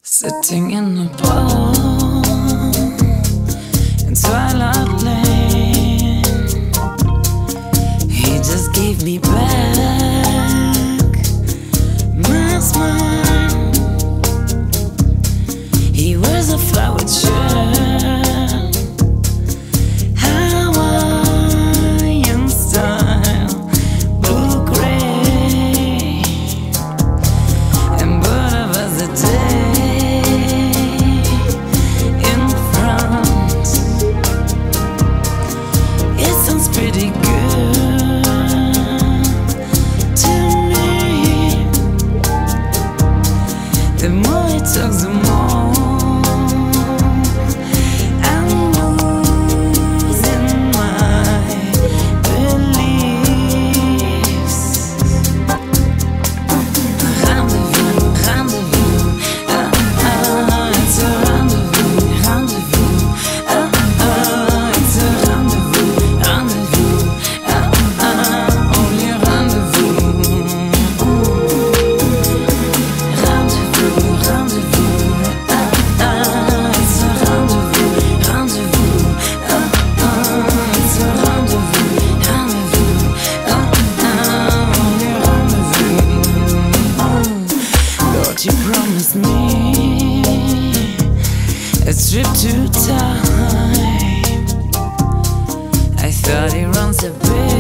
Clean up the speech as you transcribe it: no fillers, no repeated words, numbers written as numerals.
Sitting in a bar in Twilight Lane, he just gave me back my smile. He wears a flowered shirt, Hawaiian style, blue-gray, and bird of us a day. Pretty good to me. The more he talks, the more I'm losing my beliefs. Rendezvous, rendezvous, it's a rendezvous, rendezvous, it's a rendezvous, rendezvous. You promised me a trip to time. I thought he runs a bit